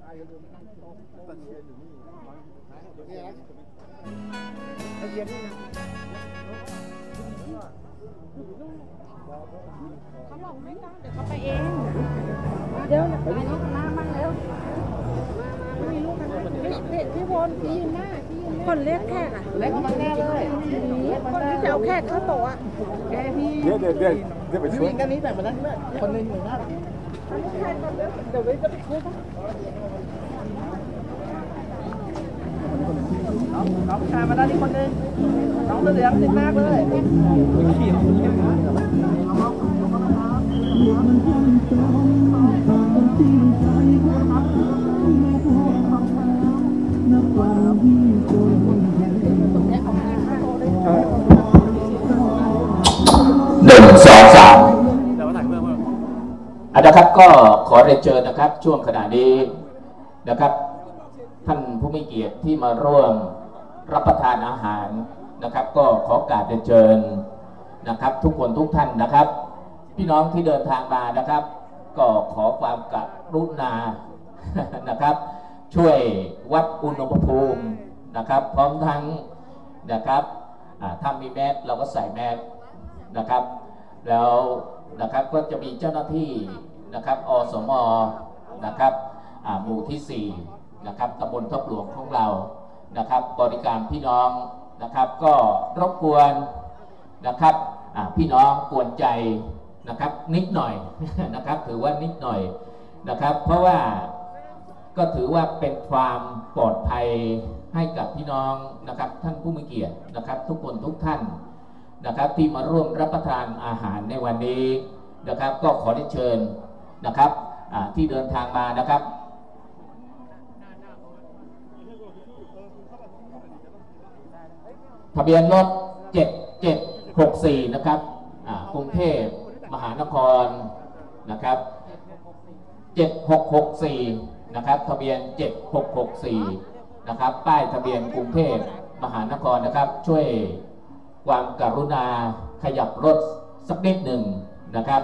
เขาบอกไม่ต้องเดี๋ยวเขาไปเองเดี๋ยวนะมาเร็วไม่รู้กันพี่วนพี่ยืนหน้าคนเรียกแขกอ่ะเล็กมาแน่เลยคนที่จะเอาแขกเข้าโต๊ะแกพี่เดี๋ยวไปช่วยกันนี้แต่วันนั้นคนหนึ่งเหมือนกันเดี๋ยวจะไปคุยกันน้องชายมาด้านนี้คนหนึ่งน้องเหลืองติดมากเลยนะครับก็ขอเรียนเชิญนะครับช่วงขณะนี้นะครับท่านผู้มีเกียรติที่มาร่วมรับประทานอาหารนะครับก็ขอกราบเรียนเชิญนะครับทุกคนทุกท่านนะครับพี่น้องที่เดินทางมานะครับก็ขอความกรุณานะครับช่วยวัดอุณหภูมินะครับพร้อมทั้งนะครับถ้ามีแมสเราก็ใส่แมสนะครับแล้วนะครับก็จะมีเจ้าหน้าที่นะครับอสม.นะครับหมู่ที่4นะครับตำบลทับหลวงของเรานะครับบริการพี่น้องนะครับก็รบกวนนะครับพี่น้องกวนใจนะครับนิดหน่อยนะครับถือว่านิดหน่อยนะครับเพราะว่าก็ถือว่าเป็นความปลอดภัยให้กับพี่น้องนะครับท่านผู้มีเกียรตินะครับทุกคนทุกท่านนะครับที่มาร่วมรับประทานอาหารในวันนี้นะครับก็ขอได้เชิญนะครับที่เดินทางมานะครับทะเบียนรถ7764นะครับกรุงเทพมหานครนะครับ7664นะครับทะเบียน7664นะครับป้ายทะเบียนกรุงเทพมหานครนะครับช่วยความกรุณาขยับรถสักนิดหนึ่งนะครับ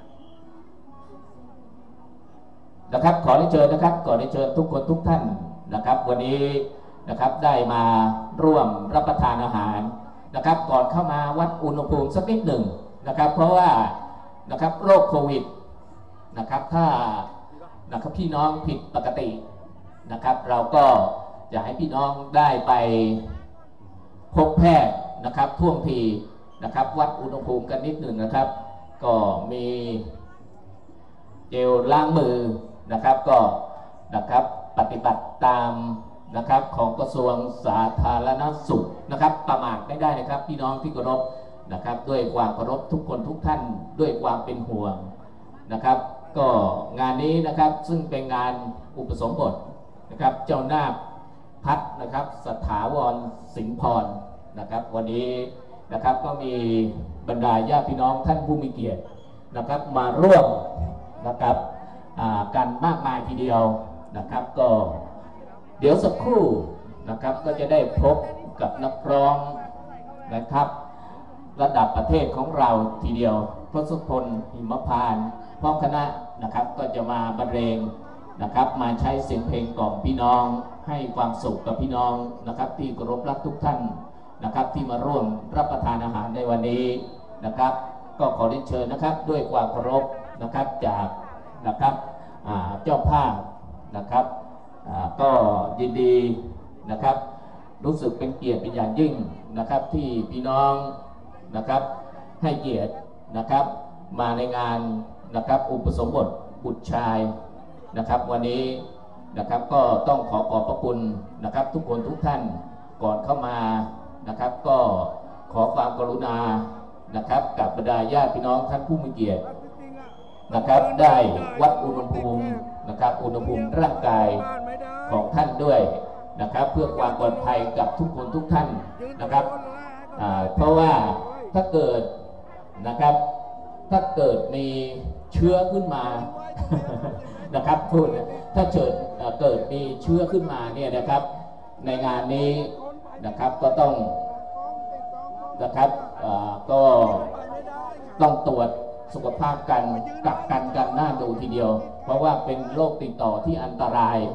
ขอได้เชิญนะครับขอได้เชิญทุกคนทุกท่านนะครับวันนี้นะครับได้มาร่วมรับประทานอาหารนะครับก่อนเข้ามาวัดอุณหภูมิสักนิดหนึ่งนะครับเพราะว่านะครับโรคโควิดนะครับถ้านะครับพี่น้องผิดปกตินะครับเราก็อยากให้พี่น้องได้ไปพบแพทย์นะครับท่วงทีนะครับวัดอุณหภูมิกันนิดหนึ่งนะครับก็มีเจลล้างมือนะครับก็นะครับปฏิบัติตามนะครับของกระทรวงสาธารณสุขนะครับประมาทไม่ได้นะครับพี่น้องที่เคารพนะครับด้วยความเคารพทุกคนทุกท่านด้วยความเป็นห่วงนะครับก็งานนี้นะครับซึ่งเป็นงานอุปสมบทนะครับเจ้านาคพัฒนะครับสถาวรสิงห์พรนะครับวันนี้นะครับก็มีบรรดาญาติพี่น้องท่านผู้มีเกียรตินะครับมาร่วมนะครับกันมากมายทีเดียวนะครับก็เดี๋ยวสักครู่นะครับก็จะได้พบกับนักร้องนะครับระดับประเทศของเราทีเดียวทศพลหิมพานต์พร้อมคณะนะครับก็จะมาบรรเลงนะครับมาใช้เสียงเพลงกล่อมพี่น้องให้ความสุขกับพี่น้องนะครับที่เคารพรักทุกท่านนะครับที่มาร่วมรับประทานอาหารในวันนี้นะครับก็ขอเรียนเชิญนะครับด้วยความเคารพนะครับจากนะครับเจ้าภาพนะครับก็ยินดีนะครับรู้สึกเป็นเกียรติเป็นอย่างยิ่งนะครับที่พี่น้องนะครับให้เกียรตินะครับมาในงานนะครับอุปสมบทบุตรชายนะครับวันนี้นะครับก็ต้องขอบพระคุณนะครับทุกคนทุกท่านก่อนเข้ามานะครับก็ขอความกรุณานะครับกับบรรดาญาติพี่น้องท่านผู้มีเกียรตินะครับได้วัดอุณหภูมินะครับอุณหภูมิร่างกายของท่านด้วยนะครับเพื่อความปลอดภัยกับทุกคนทุกท่านนะครับเพราะว่าถ้าเกิดนะครับถ้าเกิดมีเชื้อขึ้นมานะครับพูดถ้าเกิดมีเชื้อขึ้นมาเนี่ยนะครับในงานนี้นะครับก็ต้องนะครับก็ต้องตรวจสุขภาพกันกักกันกันหน้าดูทีเดียวเพราะว่าเป็นโรคติดต่อที่อันตราย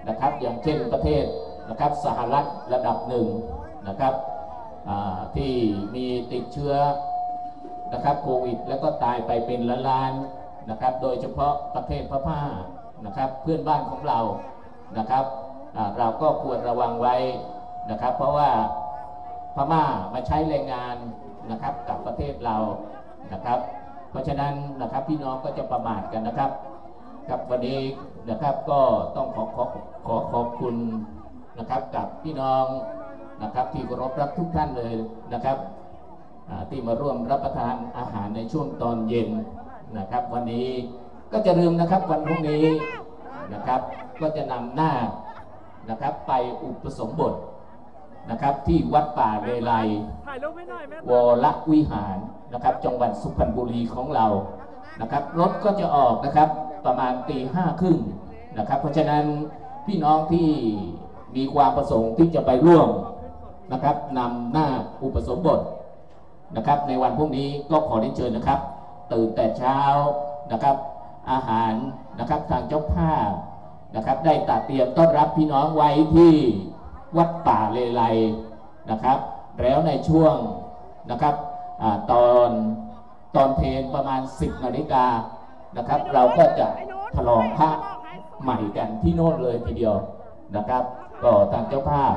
นะครับอย่างเช่นประเทศนะครับสหรัฐระดับหนึ่งนะครับที่มีติดเชื้อนะครับโควิดแล้วก็ตายไปเป็นล้านๆนะครับโดยเฉพาะประเทศพม่านะครับเพื่อนบ้านของเรานะครับเราก็ควรระวังไว้นะครับเพราะว่าพม่ามาใช้แรงงานนะครับกับประเทศเรานะครับเพราะฉะนั้นนะครับพี่น้องก็จะประมาทกันนะครับครับวันนี้นะครับก็ต้องขอขอบคุณนะครับกับพี่น้องนะครับที่เคารพรักทุกท่านเลยนะครับที่มาร่วมรับประทานอาหารในช่วงตอนเย็นนะครับวันนี้ก็จะลืมนะครับวันพรุ่งนี้นะครับก็จะนำหน้านะครับไปอุปสมบทนะครับที่วัดป่าเลไลวรวิหารนะครับจังหวัดสุพรรณบุรีของเรานะครับรถก็จะออกนะครับประมาณตี 5:30นะครับเพราะฉะนั้นพี่น้องที่มีความประสงค์ที่จะไปร่วมนะครับนำหน้าอุปสมบทนะครับในวันพรุ่งนี้ก็ขอได้เชิญนะครับตื่นแต่เช้านะครับอาหารนะครับทางเจ้าภาพนะครับได้ตัดเตรียมต้อนรับพี่น้องไว้ที่วัดป่าเลไลนะครับแล้วในช่วงนะครับตอนเพลงประมาณ10 นาฬิกานะครับเราก็จะฉลองพระใหม่กันที่โน่นเลยทีเดียวนะครับก็ทางเจ้าภาพ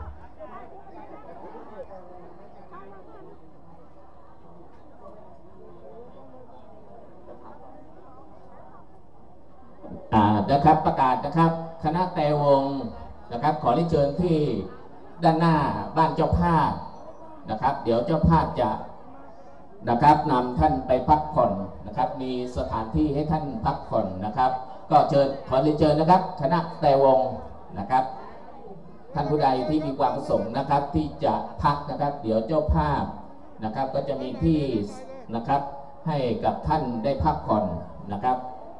นะครับประกาศนะครับคณะแต่วงนะครับขอเรียนเชิญที่ด้านหน้าบ้านเจ้าภาพนะครับเดี๋ยวเจ้าภาพจะนะครับนำท่านไปพักผ่อนนะครับมีสถานที่ให้ท่านพักผ่อนนะครับก็เชิญขอเรียนเชิญนะครับคณะแต่วงนะครับท่านผู้ใดที่มีความประสงค์นะครับที่จะพักนะครับเดี๋ยวเจ้าภาพนะครับก็จะมีที่นะครับให้กับท่านได้พักผ่อนนะครับ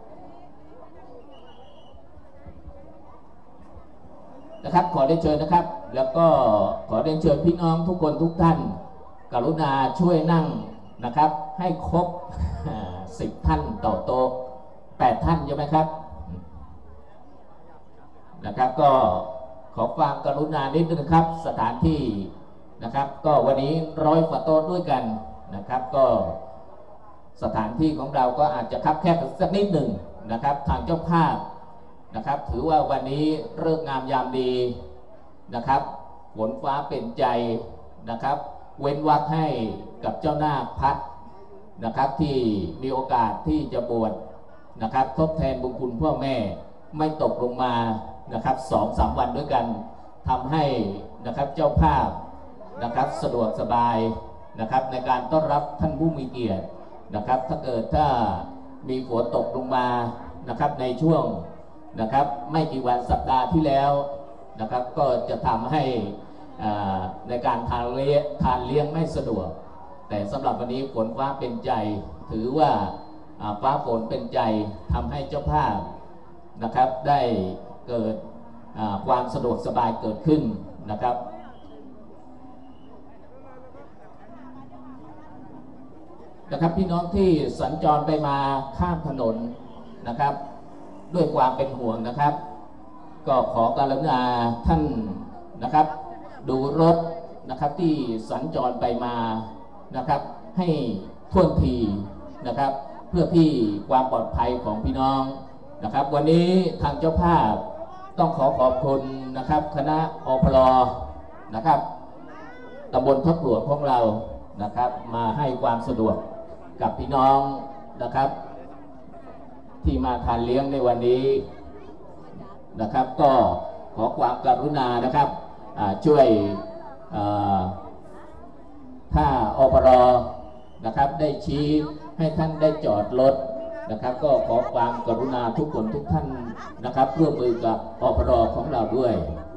นะครับขอได้เชิญนะครับแล้วก็ขอได้เชิญพี่น้องทุกคนทุกท่านกรุณาช่วยนั่งนะครับให้ครบ10 ท่านต่อโต๊ะ8 ท่านใช่ไหมครับนะครับก็ขอความกรุณานิดนึงครับสถานที่นะครับก็วันนี้100 กว่าโต๊ะด้วยกันนะครับก็สถานที่ของเราก็อาจจะคับแคบสักนิดหนึ่งนะครับทางเจ้าภาพนะครับถือว่าวันนี้ฤกษ์งามยามดีนะครับฝนฟ้าเป็นใจนะครับเว้นวรรคให้กับเจ้าหน้าพัดนะครับที่มีโอกาสที่จะบวชนะครับทดแทนบุญคุณพ่อแม่ไม่ตกลงมานะครับ2-3 วันด้วยกันทำให้นะครับเจ้าภาพนะครับสะดวกสบายนะครับในการต้อนรับท่านผู้มีเกียรตินะครับถ้ามีฝนตกลงมานะครับในช่วงนะครับไม่กี่วันสัปดาห์ที่แล้วนะครับก็จะทำให้ในการทานเลี้ยงไม่สะดวกแต่สำหรับวันนี้ฝนฟ้าเป็นใจถือว่าฟ้าฝนเป็นใจทำให้เจ้าภาพนะครับได้เกิดความสะดวกสบายเกิดขึ้นนะครับพี่น้องที่สัญจรไปมาข้ามถนนนะครับด้วยความเป็นห่วงนะครับก็ขอกรุณาท่านนะครับดูรถนะครับที่สัญจรไปมานะครับให้ท่วนทีนะครับเพื่อที่ความปลอดภัยของพี่น้องนะครับวันนี้ทางเจ้าภาพต้องขอบคุณนะครับคณะอพลนะครับตำบลทับหลวงของเรานะครับมาให้ความสะดวกกับพี่น้องนะครับที่มาทานเลี้ยงในวันนี้นะครับก็ขอความกรุณานะครับช่วยถ้าอปรนะครับได้ชี้ให้ท่านได้จอดรถนะครับก็ขอความกรุณาทุกคนทุกท่านนะครับร่วมมือกับอปรของเราด้วย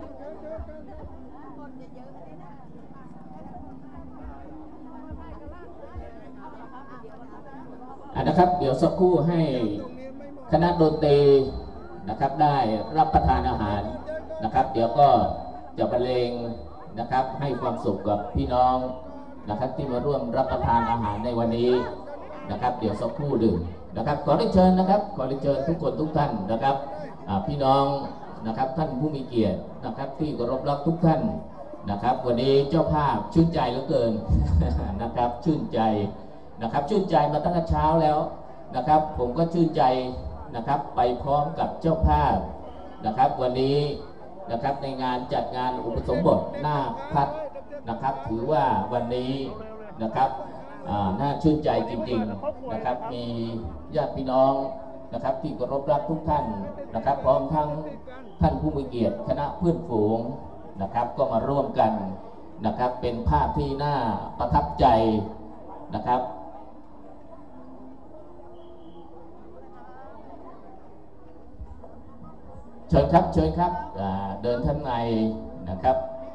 นะครับเดี๋ยวสักครู่ให้คณะดนตรีนะครับได้รับประทานอาหารนะครับเดี๋ยวก็จะบรรเลงนะครับให้ความสุขกับพี่น้องนะครับที่มาร่วมรับประทานอาหารในวันนี้นะครับเดี๋ยวสักครู่ดื่มนะครับขอได้เชิญนะครับขอได้เชิญทุกคนทุกท่านนะครับพี่น้องนะครับท่านผู้มีเกียรตินะครับที่เคารพรักทุกท่านนะครับวันนี้เจ้าภาพชื่นใจเหลือเกิน นะครับชื่นใจนะครับชื่นใจมาตั้งแต่เช้าแล้วนะครับผมก็ชื่นใจนะครับไปพร้อมกับเจ้าภาพนะครับวันนี้นะครับในงานจัดงานอุปสมบทนาคพัฒนะครับถือว่าวันนี้นะครับน่าชื่นใจจริงๆนะครับมีญาติพี่น้องนะครับที่เคารพรักทุกท่านนะครับพร้อมทั้งท่านผู้มีเกียรติคณะเพื่อนฝูงนะครับก็มาร่วมกันนะครับเป็นภาพที่น่าประทับใจนะครับเชิญครับเชิญครับเดินท่านในนะครับ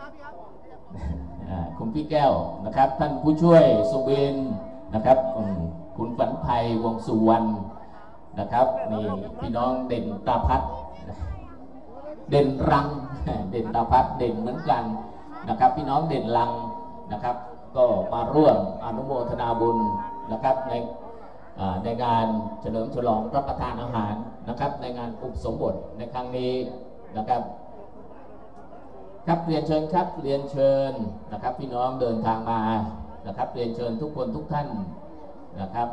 คุณพี่แก้วนะครับท่านผู้ช่วยสุบินนะครับคุณฝันไพวงสุวรรณนะครับนี่พี่น้องเด่นตาพัดเด่นรังเด่นตาพัดเด่นเหมือนกันนะครับพี่น้องเด่นรังนะครับก็มาร่วมอนุโมทนาบุญนะครับในงานเฉลิมฉลองรับประทานอาหารนะครับในงานอุปสมบทในครั้งนี้นะครับครับเรียนเชิญครับเรียนเชิญนะครับพี่น้องเดินทางมานะครับเรียนเชิญทุกคนทุกท่านนะครับ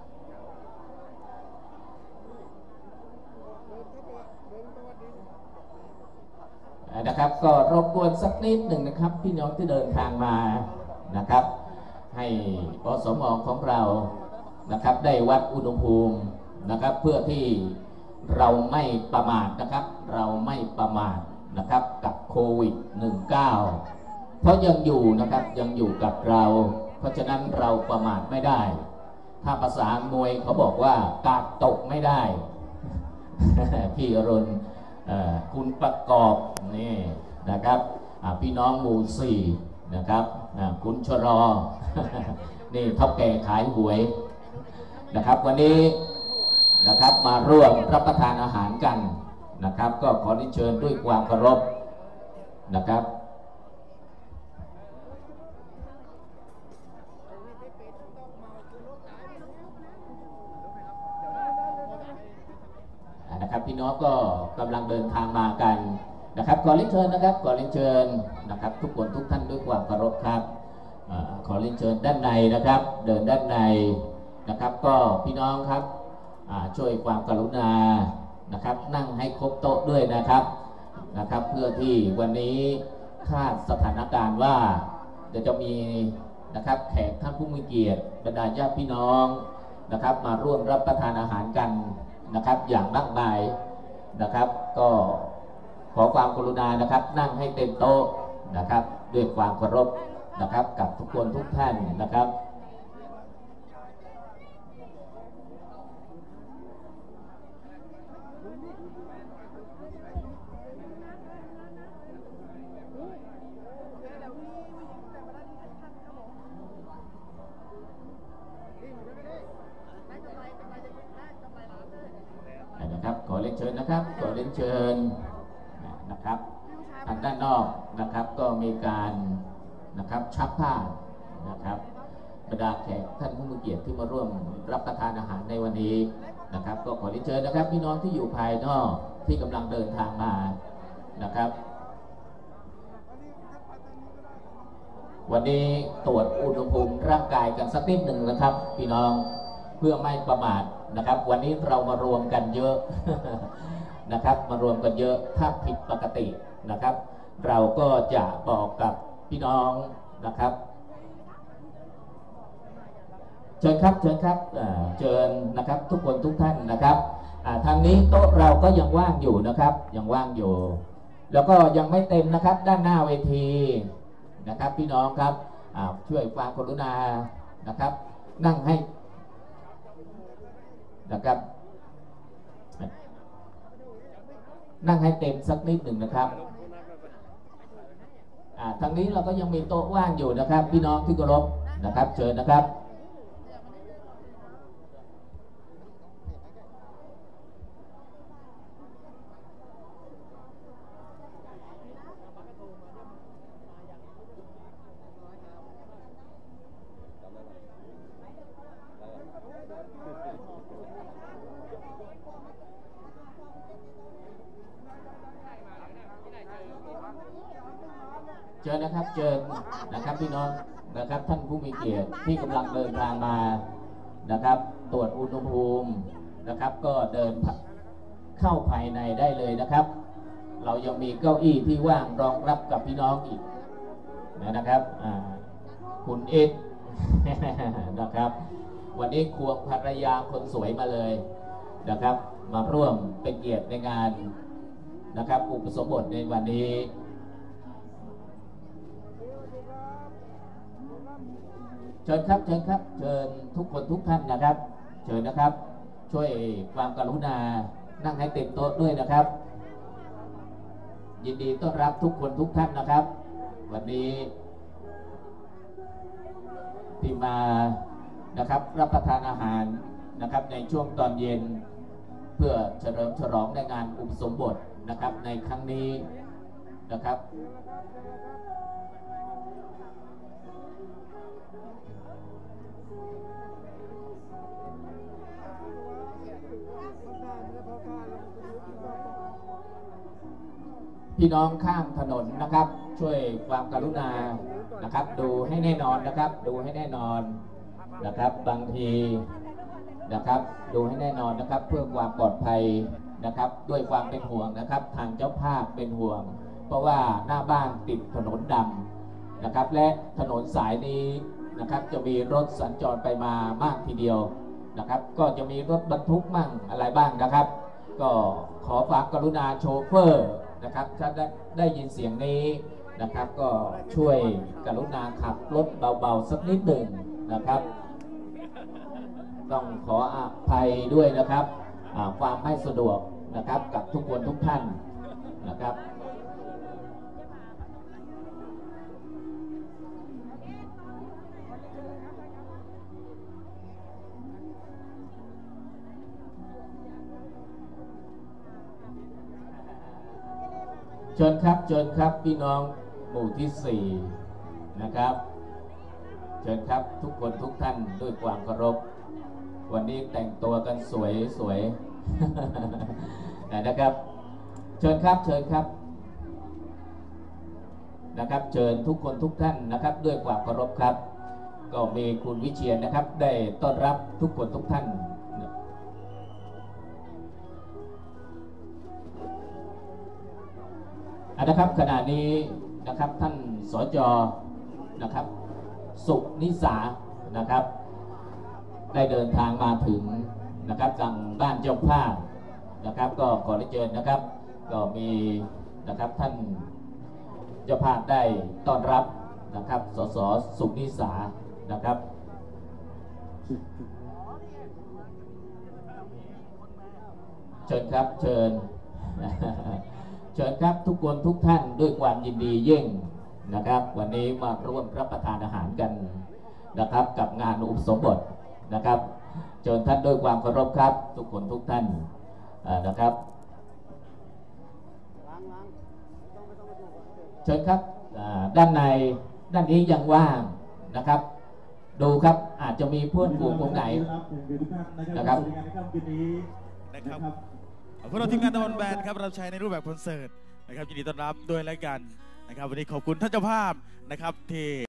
นะครับก็รบกวนสักนิดหนึ่งนะครับพี่น้องที่เดินทางมานะครับให้อสม.ของเรานะครับได้วัดอุณหภูมินะครับเพื่อที่เราไม่ประมาทนะครับเราไม่ประมาทนะครับกับโควิด -19 เพราะยังอยู่นะครับยังอยู่กับเราเพราะฉะนั้นเราประมาทไม่ได้ถ้าภาษามวยเขาบอกว่ากาดตกไม่ได้ พี่อรุณคุณประกอบนี่นะครับพี่น้องหมู่สี่นะครับคุณชรอ นี่เท่าแก่ขายหวยนะครับวันนี้นะครับมาร่วมรับประทานอาหารกันนะครับก็ขอเชิญด้วยความเคารพนะครับนะครับพี่น้องก็กำลังเดินทางมากันนะครับขอเชิญนะครับขอเชิญนะครับทุกคนทุกท่านด้วยความเคารพครับขอเชิญด้านในนะครับเดินด้านในนะครับก็พี่น้องครับช่วยความกรุณานะครับนั่งให้ครบโต๊ะด้วยนะครับเพื่อที่วันนี้ถ้าสถานการณ์ว่าจะมีนะครับแขกท่านผู้มีเกียรติบรรดาญาติพี่น้องนะครับมาร่วมรับประทานอาหารกันนะครับอย่างมากมายนะครับก็ขอความกรุณานะครับนั่งให้เต็มโต๊ะนะครับด้วยความเคารพนะครับกับทุกคนทุกท่านนะครับขอเรียนเชิญนะครับขอเรียนเชิญนะครับทางด้านนอกนะครับก็มีการนะครับชักผ้านะครับบรรดาแขกท่านผู้มีเกียรติที่มาร่วมรับประทานอาหารในวันนี้นะครับก็ขอเรียนเชิญนะครับพี่น้องที่อยู่ภายนอกที่กำลังเดินทางมานะครับวันนี้ตรวจอุณหภูมิร่างกายกันสักนิดหนึ่งนะครับพี่น้องเพื่อไม่ประมาทนะครับวันนี้เรามารวมกันเยอะ นะครับมารวมกันเยอะถ้าผิดปกตินะครับเราก็จะบอกกับพี่น้องนะครับเชิญครับเชิญครับเชิญนะครับทุกคนทุกท่านนะครับทางนี้โต๊ะเราก็ยังว่างอยู่นะครับยังว่างอยู่แล้วก็ยังไม่เต็มนะครับด้านหน้าเวทีนะครับพี่น้องครับช่วยความกรุณานะครับนั่งให้นะครับนั่งให้เต็มสักนิดหนึ่งนะครับทางนี้เราก็ยังมีโต๊ะว่างอยู่นะครับพี่น้องที่เคารพนะครับเชิญนะครับเชิญนะครับเชิญนะครับพี่น้องนะครับท่านผู้มีเกียรติที่กำลังเดินทางมานะครับตรวจอุณหภูมินะครับก็เดินเข้าภายในได้เลยนะครับ เรายังมีเก้าอี้ที่ว่างรองรับกับพี่น้องอีกนะครับคุณเอ็ด นะครับวันนี้ควงภรรยาคนสวยมาเลยนะครับมาร่วมเป็นเกียรติในงานนะครับอุปสมบทในวันนี้เชิญครับเชิญครับเชิญทุกคนทุกท่านนะครับเชิญนะครับช่วยความกรุณานั่งให้เต็มโต๊ะด้วยนะครับยินดีต้อนรับทุกคนทุกท่านนะครับวันนี้ที่มานะครับรับประทานอาหารนะครับในช่วงตอนเย็นเพื่อเฉลิมฉลองในงานอุปสมบทนะครับในครั้งนี้นะครับพี่น้องข้ามถนนนะครับช่วยความกรุณานะครับดูให้แน่นอนนะครับดูให้แน่นอนนะครับบางทีนะครับดูให้แน่นอนนะครับเพื่อความปลอดภัยนะครับด้วยความเป็นห่วงนะครับทางเจ้าภาพเป็นห่วงเพราะว่าหน้าบ้านติดถนนดำนะครับและถนนสายนี้นะครับจะมีรถสัญจรไปมามากทีเดียวนะครับก็จะมีรถบรรทุกมั่งอะไรบ้างนะครับก็ขอความกรุณาโชเฟอร์นะครับถ้าได้ยินเสียงนี้นะครับก็ช่วยกรุณาขับรถเบาๆสักนิดหนึ่งนะครับต้องขออภัยด้วยนะครับความไม่สะดวกนะครับกับทุกคนทุกท่านนะครับเชิญครับเชิญครับพี่น้องหมู่ที่4นะครับเชิญครับทุกคนทุกท่านด้วยความเคารพวันนี้แต่งตัวกันสวยนะครับเชิญครับเชิญครับนะครับเชิญทุกคนทุกท่านนะครับด้วยความเคารพครับก็มีคุณวิเชียรนะครับได้ต้อนรับทุกคนทุกท่านนะครับขณะนี้นะครับท่านสจ.นะครับสุนิสานะครับได้เดินทางมาถึงนะครับทางบ้านเจ้าภาพนะครับก็ขอเชิญนะครับก็มีนะครับท่านเจ้าภาพได้ต้อนรับนะครับสส.สุนิสานะครับเชิญครับเชิญ เชิญครับทุกคนทุกท่านด้วยความยินดียิ่งนะครับวันนี้มาร่วมรับประทานอาหารกันนะครับกับงานอุปสมบทนะครับเชิญท่านด้วยความเคารพครับทุกคนทุกท่านนะครับเชิญครับด้านในด้านนี้ยังว่างนะครับดูครับอาจจะมีเพื่อนฝูงตรงไหนนะครับพวกเราทีมงานตะวันแบนครับรับใช้ในรูปแบบคอนเสิร์ตนะครับยินดีต้อนรับด้วยแล้วกันนะครับวันนี้ขอบคุณท่านเจ้าภาพนะครับที่